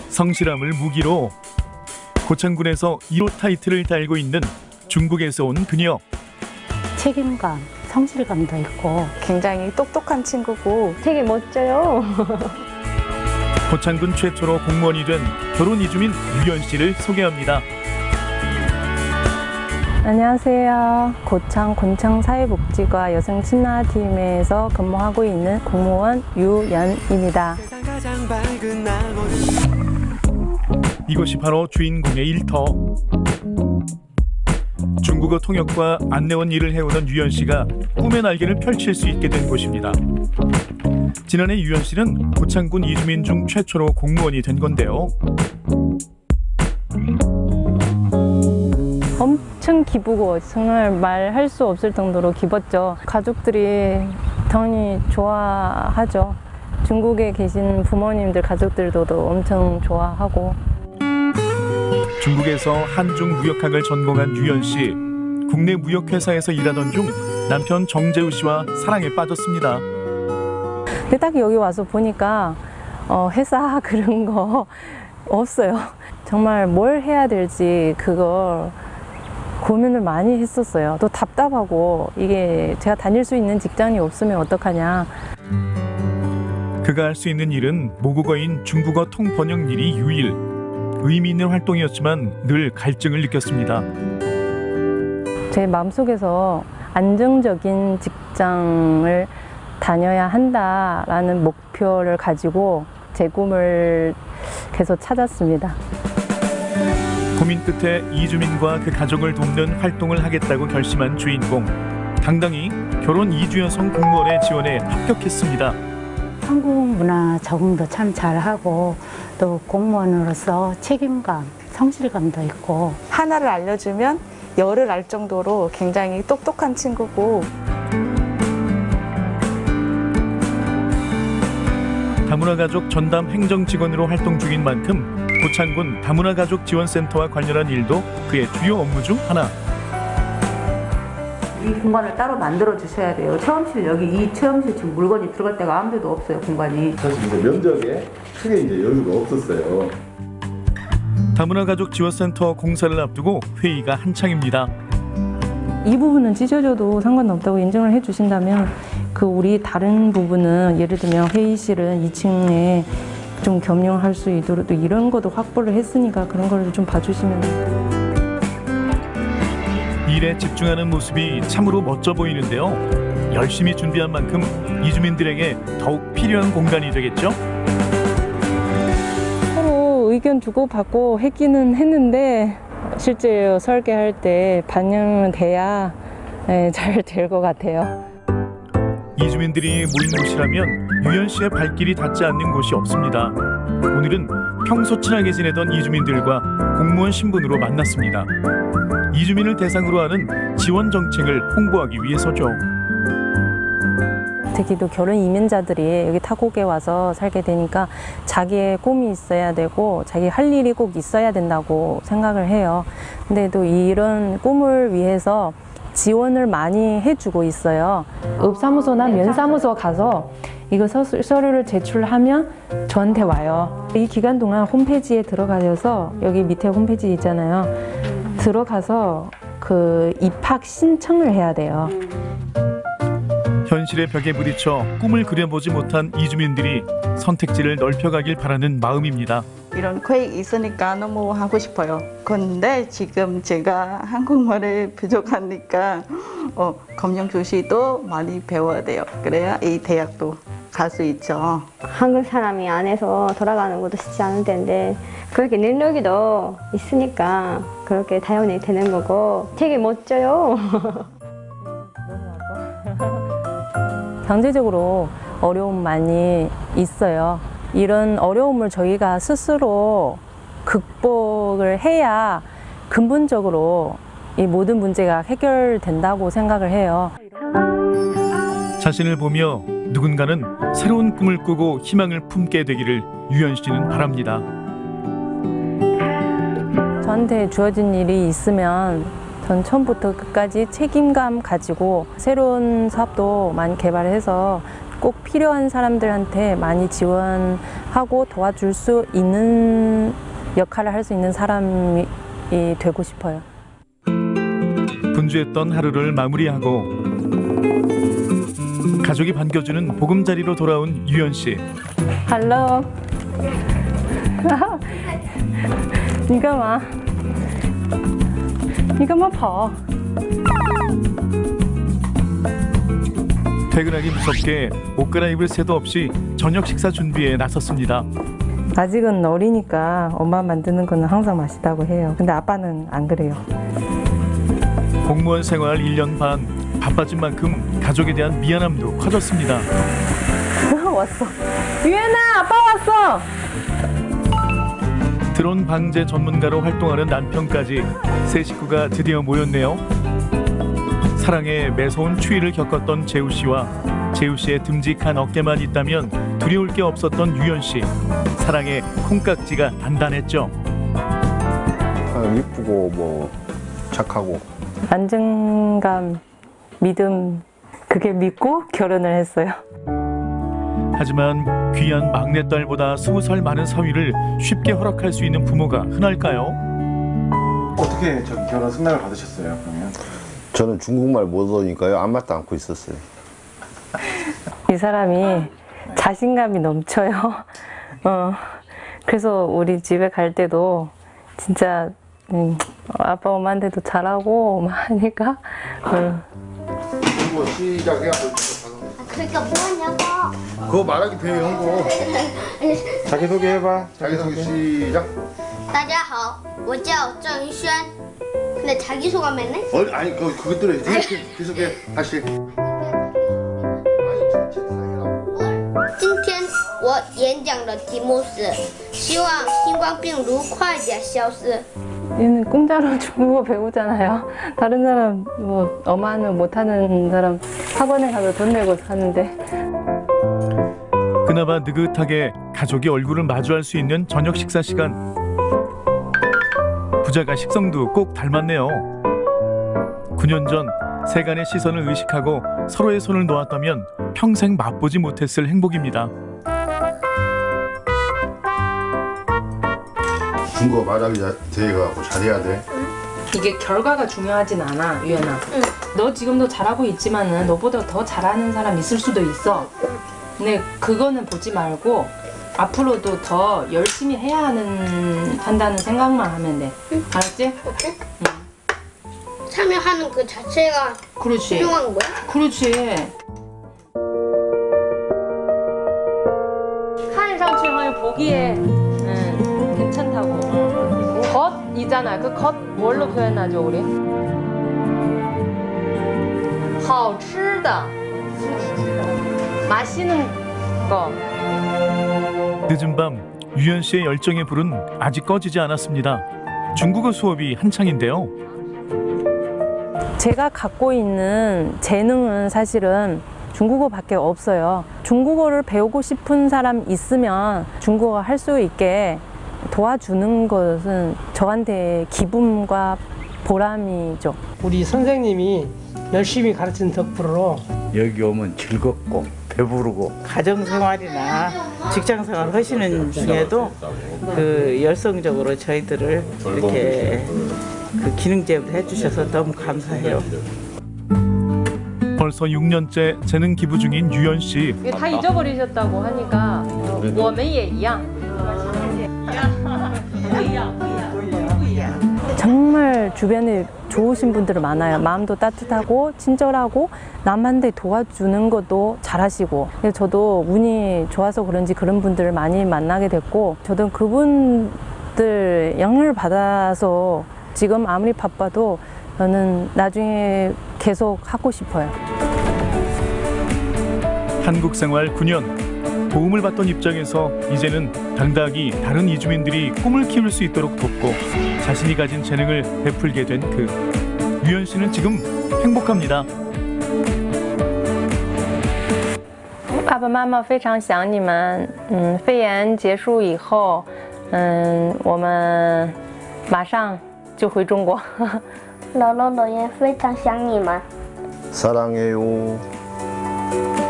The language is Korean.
성실함을 무기로 고창군에서 1호 타이틀을 달고 있는 중국에서 온 그녀. 책임감, 성실감도 있고 굉장히 똑똑한 친구고 되게 멋져요. 고창군 최초로 공무원이 된 결혼 이주민 유연 씨를 소개합니다. 안녕하세요. 고창 곤창사회복지과 여성친화팀에서 근무하고 있는 공무원 유연입니다. 이것이 바로 주인공의 일터. 중국어 통역과 안내원 일을 해오던 유연 씨가 꿈의 날개를 펼칠 수 있게 된 곳입니다. 지난해 유연 씨는 고창군 이주민 중 최초로 공무원이 된 건데요. 엄청 기쁘고 정말 말할 수 없을 정도로 기뻤죠. 가족들이 당연히 좋아하죠. 중국에 계신 부모님들 가족들도 엄청 좋아하고. 중국에서 한중 무역학을 전공한 유연 씨. 국내 무역회사에서 일하던 중 남편 정재우 씨와 사랑에 빠졌습니다. 근데 딱 여기 와서 보니까 회사 그런 거 없어요. 정말 뭘 해야 될지 그걸 고민을 많이 했었어요. 또 답답하고 이게 제가 다닐 수 있는 직장이 없으면 어떡하냐. 그가 할 수 있는 일은 모국어인 중국어 통번역 일이 유일. 의미 있는 활동이었지만 늘 갈증을 느꼈습니다. 제 마음속에서 안정적인 직장을 다녀야 한다라는 목표를 가지고 제 꿈을 계속 찾았습니다. 고민 끝에 이주민과 그 가족을 돕는 활동을 하겠다고 결심한 주인공. 당당히 결혼 이주 여성 공무원에 지원해 합격했습니다. 한국 문화 적응도 참 잘하고 또 공무원으로서 책임감, 성실감도 있고 하나를 알려주면 열을 알 정도로 굉장히 똑똑한 친구고 다문화가족 전담 행정직원으로 활동 중인 만큼 고창군 다문화가족지원센터와 관련한 일도 그의 주요 업무 중 하나. 이 공간을 따로 만들어 주셔야 돼요. 체험실 여기 이 체험실 지금 물건이 들어갈 데가 아무 데도 없어요. 공간이. 사실 이제 면적에 크게 이제 여유가 없었어요. 다문화가족지원센터 공사를 앞두고 회의가 한창입니다. 이 부분은 찢어져도 상관없다고 인정을 해주신다면 그 우리 다른 부분은 예를 들면 회의실은 2층에 좀 겸용할 수 있도록 또 이런 것도 확보를 했으니까 그런 걸 좀 봐주시면. 일에 집중하는 모습이 참으로 멋져 보이는데요. 열심히 준비한 만큼 이주민들에게 더욱 필요한 공간이 되겠죠? 서로 의견 주고받고 했기는 했는데 실제 설계할 때 반영은 돼야 잘 될 것 같아요. 이주민들이 모인 곳이라면 유연 씨의 발길이 닿지 않는 곳이 없습니다. 오늘은 평소 친하게 지내던 이주민들과 공무원 신분으로 만났습니다. 이주민을 대상으로 하는 지원 정책을 홍보하기 위해서죠. 특히 또 결혼 이민자들이 여기 타국에 와서 살게 되니까 자기의 꿈이 있어야 되고 자기 할 일이 꼭 있어야 된다고 생각을 해요. 근데 또 이런 꿈을 위해서 지원을 많이 해주고 있어요. 읍사무소나 면사무소 가서 이거 서류를 제출하면 저한테 와요. 이 기간 동안 홈페이지에 들어가셔서 여기 밑에 홈페이지 있잖아요. 들어가서 그 입학 신청을 해야 돼요. 현실의 벽에 부딪혀 꿈을 그려보지 못한 이주민들이 선택지를 넓혀가길 바라는 마음입니다. 이런 계획이 있으니까 너무 하고 싶어요. 근데 지금 제가 한국말이 부족하니까 검정교실도 많이 배워야 돼요. 그래야 이 대학도 갈 수 있죠. 한국 사람이 안에서 돌아가는 것도 쉽지 않을 텐데 그렇게 능력이 더 있으니까 그렇게 다연이 되는 거고 되게 멋져요. 경제적으로 어려움 많이 있어요. 이런 어려움을 저희가 스스로 극복을 해야 근본적으로 이 모든 문제가 해결된다고 생각을 해요. 자신을 보며 누군가는 새로운 꿈을 꾸고 희망을 품게 되기를 유연 씨는 바랍니다. 저한테 주어진 일이 있으면 전 처음부터 끝까지 책임감 가지고 새로운 사업도 많이 개발해서 꼭 필요한 사람들한테 많이 지원하고 도와줄 수 있는 역할을 할 수 있는 사람이 되고 싶어요. 분주했던 하루를 마무리하고 가족이 반겨주는 보금자리로 돌아온 유연 씨. Hello. 你干嘛？你干嘛跑？ 퇴근하기 무섭게 옷 갈아입을 새도 없이 저녁 식사 준비에 나섰습니다. 아직은 어리니까 엄마 만드는 거는 항상 맛있다고 해요. 근데 아빠는 안 그래요. 공무원 생활 1년 반, 바빠진 만큼 가족에 대한 미안함도 커졌습니다. 왔어. 유연아, 아빠 왔어. 드론 방제 전문가로 활동하는 남편까지 세 식구가 드디어 모였네요. 사랑에 매서운 추위를 겪었던 재우 씨와 재우 씨의 듬직한 어깨만 있다면 두려울 게 없었던 유연 씨. 사랑의 콩깍지가 단단했죠. 이쁘고 뭐 착하고. 안정감, 믿음, 그게 믿고 결혼을 했어요. 하지만 귀한 막내딸보다 20살 많은 사위를 쉽게 허락할 수 있는 부모가 흔할까요? 어떻게 저기 결혼 승낙을 받으셨어요, 그러면? 저는 중국말 못하니까요. 아무 말도 않고 있었어요. 이 사람이 자신감이 넘쳐요. 그래서 우리 집에 갈 때도 진짜 아빠 엄마한테도 잘하고 막 하니까. 그리고 시작해. 그러니까 뭐하냐고. 그거 말하기 배워 형고. 자기소개 해봐. 자기소개 시작. 大家好，我叫郑一轩。 근데 자기소개하면은? 아니 그것들을 계속해 다시. 今天我演讲的题目是希望新冠病毒快点消失。 얘는 공짜로 중국어 배우잖아요. 다른 사람 뭐 엄마는 못하는 사람 학원에 가서 돈 내고 사는데. 그나마 느긋하게 가족이 얼굴을 마주할 수 있는 저녁 식사 시간. 부자가 식성도 꼭 닮았네요. 9년 전 세간의 시선을 의식하고 서로의 손을 놓았다면 평생 맛보지 못했을 행복입니다. 중국어 말하기 대해가고 잘해야 돼. 이게 결과가 중요하진 않아, 유연아. 너 지금도 잘하고 있지만은 너보다 더 잘하는 사람 있을 수도 있어. 근데 그거는 보지 말고 앞으로도 더 열심히 한다는 생각만 하면 돼. 알았지? 오케이. 참여하는 그 자체가 그렇지. 훌륭한 거야? 그렇지. 看上去好像보기에 괜찮다고. 겉이잖아. 그 겉 뭘로 표현하죠, 우리? 好吃的. 맛있는 거. 늦은 밤 유연 씨의 열정의 불은 아직 꺼지지 않았습니다. 중국어 수업이 한창인데요. 제가 갖고 있는 재능은 사실은 중국어밖에 없어요. 중국어를 배우고 싶은 사람 있으면 중국어 할 수 있게 도와주는 것은 저한테 기쁨과 보람이죠. 우리 선생님이 열심히 가르친 덕분으로 여기 오면 즐겁고 배부르고 가정생활이나 직장생활 하시는 중에도 그 열성적으로 저희들을 이렇게 그 기능제를 해주셔서 너무 감사해요. 벌써 6년째 재능 기부 중인 유연 씨. 이게 다 잊어버리셨다고 하니까 我们也一样. 정말 주변에 좋으신 분들 많아요. 마음도 따뜻하고 친절하고 남한테 도와주는 것도 잘하시고. 그래서 저도 운이 좋아서 그런지 그런 분들을 많이 만나게 됐고, 저도 그분들 영향을 받아서 지금 아무리 바빠도 저는 나중에 계속 하고 싶어요. 한국 생활 9년. 도움을 받던 입장에서 이제는 당당히 다른 이주민들이 꿈을 키울 수 있도록 돕고 자신이 가진 재능을 베풀게 된 그 유연 씨는 지금 행복합니다. 爸爸妈妈非常想你们。肺炎结束以后，我们马上就回中国。 姥姥姥爷非常想你们。 사랑해요.